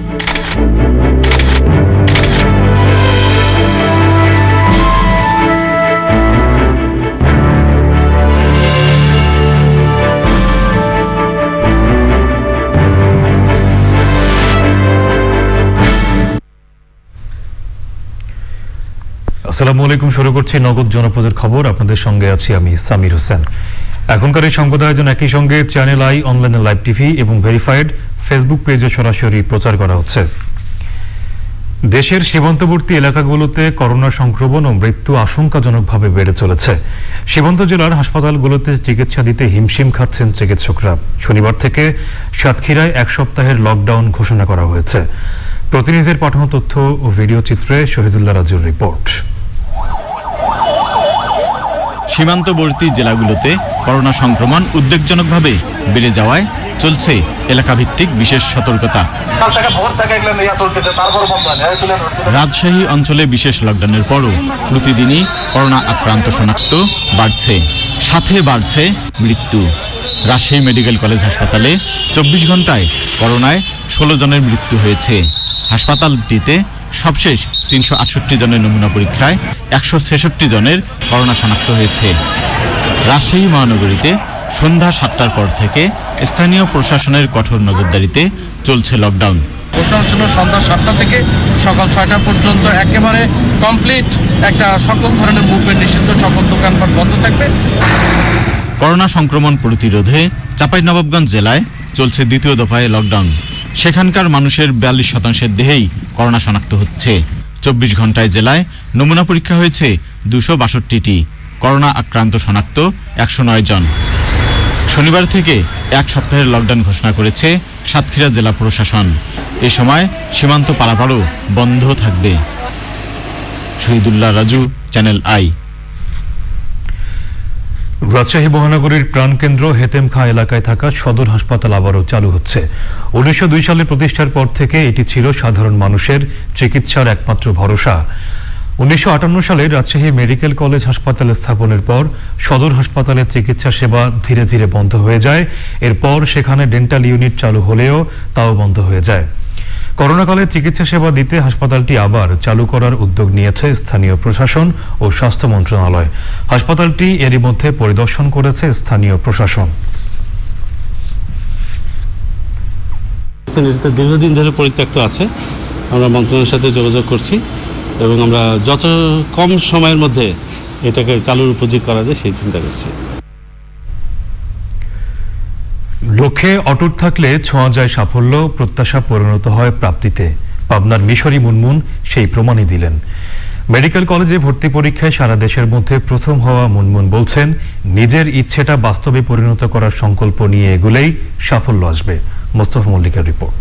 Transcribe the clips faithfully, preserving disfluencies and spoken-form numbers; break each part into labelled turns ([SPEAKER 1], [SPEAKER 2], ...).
[SPEAKER 1] আসসালামু আলাইকুম। শুরু করছি নগদ জনপদের খবর। আপনাদের সঙ্গে আছি আমি সামির হোসেন। এখনকার এই সংবাদ আয়োজন একই সঙ্গে চ্যানেল আই অনলাইনে লাইভ টিভি এবং ভেরিফাইড ফেসবুক পেজে সরাসরি প্রচার করা হচ্ছে। দেশের সীমান্তবর্তী এলাকাগুলোতে করোনা সংক্রমণ ও মৃত্যু আশঙ্কাজনকভাবে বেড়ে চলেছে। সীমান্ত জেলার হাসপাতালগুলোতে চিকিৎসা দিতে হিমশিম খাচ্ছেন চিকিৎসকরা। শনিবার থেকে সাতক্ষীরায় এক সপ্তাহের লকডাউন ঘোষণা করা হয়েছে। প্রতিনিধিদের পাঠানো তথ্য ও ভিডিও চিত্রে শহীদুল্লাহ রাজুর রিপোর্ট।
[SPEAKER 2] সীমান্তবর্তী জেলাগুলোতে করোনা সংক্রমণ উদ্বেগজনকভাবে বেড়ে যাওয়ায় চলছে এলাকাভিত্তিক বিশেষ সতর্কতা। রাজশাহী অঞ্চলে বিশেষ লকডাউনের পরও প্রতিদিনই করোনা আক্রান্ত শনাক্ত বাড়ছে, সাথে বাড়ছে মৃত্যু। রাজশাহী মেডিকেল কলেজ হাসপাতালে চব্বিশ ঘন্টায় করোনায় ষোলো জনের মৃত্যু হয়েছে। হাসপাতালটিতে সবশেষ তিনশো আটষট্টি জনের নমুনা পরীক্ষায় একশো ছেষট্টি জনের করোনা শনাক্ত হয়েছে। রাজশাহী মহানগরীতে সন্ধ্যা সাতটার পর থেকে স্থানীয় প্রশাসনের কঠোর নজরদারিতে চলছে লকডাউন।
[SPEAKER 3] প্রশাসন সন্ধ্যা সাতটা থেকে সকাল ছয়টা পর্যন্ত একেবারে কমপ্লিট একটা সকল ধরনের মুভমেন্ট নিষিদ্ধ, সকল দোকানপাট বন্ধ থাকবে।
[SPEAKER 2] করোনা সংক্রমণ প্রতিরোধে চাঁপাইনবাবগঞ্জ জেলায় চলছে দ্বিতীয় দফায় লকডাউন। সেখানকার মানুষের বিয়াল্লিশ শতাংশের দেহেই করোনা শনাক্ত হচ্ছে। চব্বিশ ঘন্টায় জেলায় নমুনা পরীক্ষা হয়েছে দুশো বাষট্টিটি। করোনা আক্রান্ত শনাক্ত একশো নয় জন। শনিবার থেকে এক সপ্তাহের লকডাউন ঘোষণা করেছে সাতক্ষীরা জেলা প্রশাসন। এ সময় সীমান্ত পারাপারও বন্ধ থাকবে। Shahidullah Raju, channel I.
[SPEAKER 1] রাজশাহী মহানগরীর প্রাণকেন্দ্র হেতেমখা এলাকায় থাকা সদর হাসপাতাল আবারও চালু হচ্ছে। উনিশশো দুই সালে প্রতিষ্ঠার পর থেকে এটি ছিল সাধারণ মানুষের চিকিৎসার একমাত্র ভরসা। উনিশশো আটান্ন সালে রাজশাহী মেডিকেল কলেজ হাসপাতাল স্থাপনের পর সদর হাসপাতালের চিকিৎসা সেবা ধীরে ধীরে বন্ধ হয়ে যায়। এরপর সেখানে ডেন্টাল ইউনিট চালু হলেও তাও বন্ধ হয়ে যায়। করোনাকালে চিকিৎসা সেবা দিতে হাসপাতালটি আবার চালু করার উদ্যোগ নিয়েছে স্থানীয় প্রশাসন ও স্বাস্থ্য মন্ত্রণালয়। হাসপাতালটি এরই মধ্যে পরিদর্শন করেছে স্থানীয় প্রশাসন।
[SPEAKER 4] দীর্ঘদিন ধরে পরিত্যক্ত আছে, আমরা মন্ত্রণালয়ের সাথে যোগাযোগ করছি এবং আমরা যত কম সময়ের মধ্যে এটাকে চালুর উপযোগী করা যায় সেই চিন্তা করছি।
[SPEAKER 1] লক্ষ্যে অটুট থাকলে ছোঁয়া যায় সাফল্য, প্রত্যাশা পরিণত হয় প্রাপ্তিতে। পাবনার মিশরী মুনমুন সেই প্রমাণই দিলেন। মেডিকেল কলেজে ভর্তি পরীক্ষায় সারা দেশের মধ্যে প্রথম হওয়া মুনমুন বলছেন, নিজের ইচ্ছেটা বাস্তবে পরিণত করার সংকল্প নিয়ে এগুলেই সাফল্য আসবে। মোস্তফা মল্লিকের রিপোর্ট।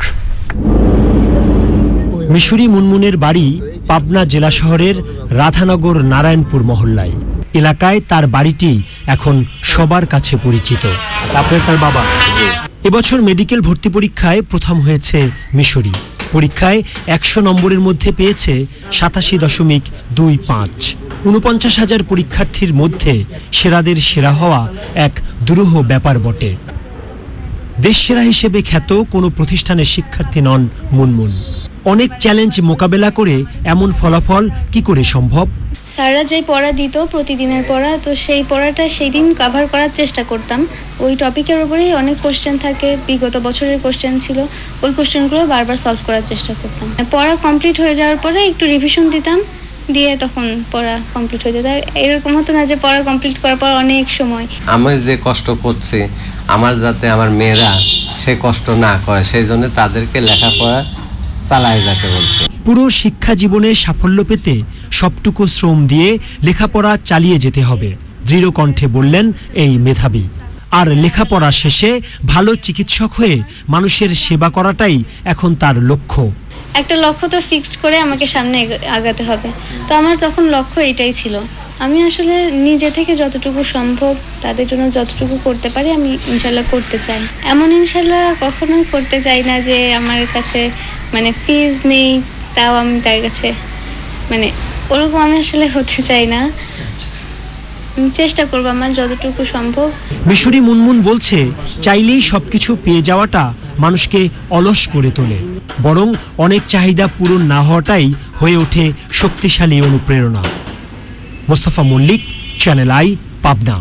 [SPEAKER 5] মিশরী মুনমুনের বাড়ি পাবনা জেলা শহরের রাধানগর নারায়ণপুর মহল্লায়। এলাকায় তার বাড়িটি এখন সবার কাছে পরিচিত। আপনার তার বাবা এবছর মেডিকেল ভর্তি পরীক্ষায় প্রথম হয়েছে মিশরী। পরীক্ষায় একশো নম্বরের মধ্যে পেয়েছে সাতাশি দশমিক দুই পাঁচ। উনপঞ্চাশ হাজার পরীক্ষার্থীর মধ্যে সেরাদের সেরা হওয়া এক দুরূহ ব্যাপার বটে। দেশ সেরা হিসেবে খ্যাত কোনো প্রতিষ্ঠানের শিক্ষার্থী নন মুনমুন। অনেক চ্যালেঞ্জ মোকাবেলা করে এমন ফলাফল কি করে সম্ভব?
[SPEAKER 6] স্যাররা যে পড়া দিত প্রতিদিনের পড়া, তো সেই পড়াটা সেই দিন কভার করার চেষ্টা করতাম। ওই টপিকের উপরেই অনেক কোশ্চেন থাকে, বিগত বছরের কোশ্চেন ছিল, ওই কোশ্চেনগুলো বারবার সলভ করার চেষ্টা করতাম। পড়া কমপ্লিট হয়ে যাওয়ার পরে একটু রিভিশন দিতাম, দিয়ে তখন পড়া কমপ্লিট হয়ে যেত। এরকম হতো না যে পড়া কমপ্লিট করার পর অনেক সময়।
[SPEAKER 7] আমি যে কষ্ট করছি, আমার যাতে আমার মেয়েরা সে কষ্ট না করে, সেই জন্য তাদেরকে লেখাপড়া চালায় যেতে বলছে।
[SPEAKER 5] পুরো শিক্ষা জীবনে সাফল্য পেতে সবটুকু শ্রম দিয়ে লেখাপড়া চালিয়ে যেতে হবে, দৃঢ় কণ্ঠে বললেন এই মেধাবী। আর লেখাপড়া শেষে ভালো চিকিৎসক হয়ে মানুষের সেবা করাটাই এখন তার লক্ষ্য।
[SPEAKER 6] একটা লক্ষ্য তো ফিক্সড করে আমাকে সামনে আগাতে হবে, তো আমার তখন লক্ষ্য এটাই ছিল। আমি আসলে নিজে থেকে যতটুকু সম্ভব তাদের জন্য যতটুকু করতে পারি আমি ইনশাল্লাহ করতে চাই। এমন ইনশাল্লাহ কখনোই করতে চাই না যে আমার কাছে মানে ফিজ নেই, তাও আমি তার কাছে মানে ওরকম আমি আসলে হতে চাই না। চেষ্টা করবো আমার যতটুকু সম্ভব।
[SPEAKER 5] মিশরী মুনমুন বলছে, চাইলেই সবকিছু পেয়ে যাওয়াটা মানুষকে অলস করে তোলে, বরং অনেক চাহিদা পূরণ না হওয়াটাই হয়ে ওঠে শক্তিশালী অনুপ্রেরণা। Mostafa Mallik, channel I, Pabna.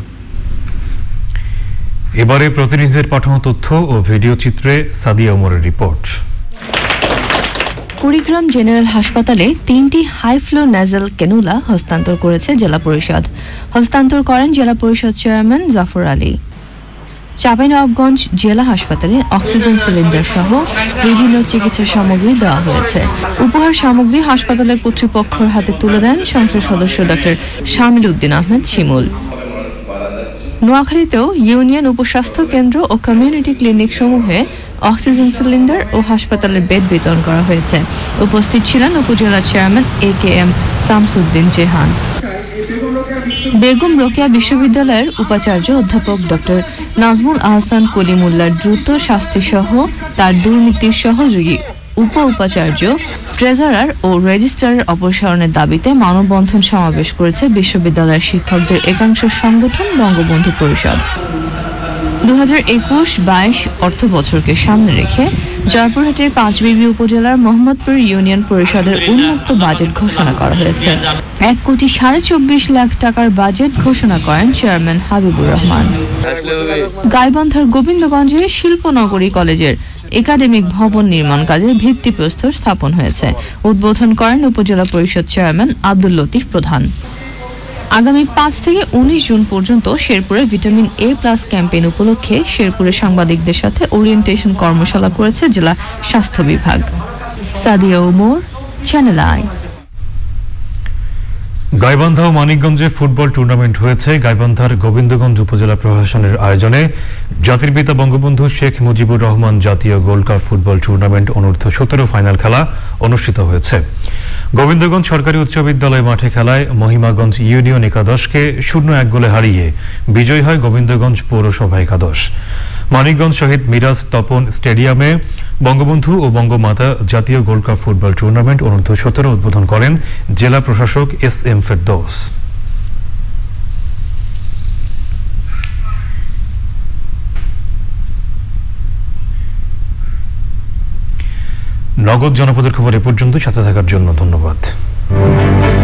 [SPEAKER 1] এবারে প্রতিনিধিদের পাঠানো তথ্য ও ভিডিও চিত্রে সাদিয়া ওমরের রিপোর্ট।
[SPEAKER 8] কুড়িগ্রাম জেনারেল হাসপাতালে তিনটি হাই ফ্লো ন্যাজাল ক্যানুলা হস্তান্তর করেছে জেলা পরিষদ। হস্তান্তর করেন জেলা পরিষদ চেয়ারম্যান জাফর আলী। চাঁপাইনবাবগঞ্জ জেলা হাসপাতালে অক্সিজেন সিলিন্ডার সহ বিভিন্ন চিকিৎসা সামগ্রী দেওয়া হয়েছে। উপহার সামগ্রী হাসপাতালের কর্তৃপক্ষের হাতে তুলে দেন সংসদ সদস্য ডক্টর শামিল উদ্দিন আহমেদ শিমুল। নোয়াখালীতেও ইউনিয়ন উপস্বাস্থ্য কেন্দ্র ও কমিউনিটি ক্লিনিক সমূহে অক্সিজেন সিলিন্ডার ও হাসপাতালের বেড বিতরণ করা হয়েছে। উপস্থিত ছিলেন উপজেলা chairman A K M Shamsuddin Jehan. Begum Rokeya বিশ্ববিদ্যালয়ের উপাচার্য অধ্যাপক ডক্টর নাজমুল আহসান কলিমুল্লার দ্রুত শাস্তি সহ তার দুর্নীতির সহযোগী উপ উপাচার্য, ট্রেজারার ও রেজিস্ট্রারের অপসারণের দাবিতে মানববন্ধন সমাবেশ করেছে বিশ্ববিদ্যালয়ের শিক্ষকদের একাংশ সংগঠন বঙ্গবন্ধু পরিষদ। দু হাজার একুশ বাইশ অর্থ বছরকে সামনে রেখে জয়পুরহাটের পাঁচবিবি উপজেলার মোহাম্মদপুর ইউনিয়ন পরিষদের উন্মুক্ত বাজেট ঘোষণা করা হয়েছে। এক কোটি সাড়ে চব্বিশ লাখ টাকার বাজেট ঘোষণা করেন চেয়ারম্যান হাবিবুর রহমান। গাইবান্ধার গোবিন্দগঞ্জে শিল্পনগরী কলেজের একাডেমিক ভবন নির্মাণ কাজের ভিত্তিপ্রস্তর স্থাপন হয়েছে। উদ্বোধন করেন উপজেলা পরিষদ চেয়ারম্যান আব্দুল লতিফ প্রধান। আগামী পাঁচ থেকে উনিশ জুন পর্যন্ত শেরপুরে ভিটামিন এ প্লাস ক্যাম্পেইন উপলক্ষে শেরপুরে সাংবাদিকদের সাথে ওরিয়েন্টেশন কর্মশালা করেছে জেলা স্বাস্থ্য বিভাগ। Sadia Omar, channel I.
[SPEAKER 1] গাইবান্ধা ও মানিকগঞ্জে ফুটবল টুর্নামেন্ট হয়েছে। গাইবান্ধার গোবিন্দগঞ্জ উপজেলা প্রশাসনের আয়োজনে জাতির পিতা বঙ্গবন্ধু শেখ মুজিবুর রহমান জাতীয় গোল্ড কাপ ফুটবল টুর্নামেন্ট অনূর্ধ্ব সতেরো ফাইনাল খেলা অনুষ্ঠিত হয়েছে। গোবিন্দগঞ্জ সরকারি উচ্চ বিদ্যালয় মাঠে খেলায় মহিমাগঞ্জ ইউনিয়ন একাদশকে শূন্য এক গোলে হারিয়ে বিজয়ী হয় গোবিন্দগঞ্জ পৌরসভা একাদশ। মানিকগঞ্জ শহীদ মিরাজ তপন স্টেডিয়ামে বঙ্গবন্ধু ও বঙ্গমাতা জাতীয় গোল্ড কাপ ফুটবল টুর্নামেন্ট অনূর্ধ্ব সতেরো উদ্বোধন করেন জেলা প্রশাসক এস এম ফেরদৌস। নগদ জনপদের খবর এ পর্যন্ত। সাথে থাকার জন্য ধন্যবাদ।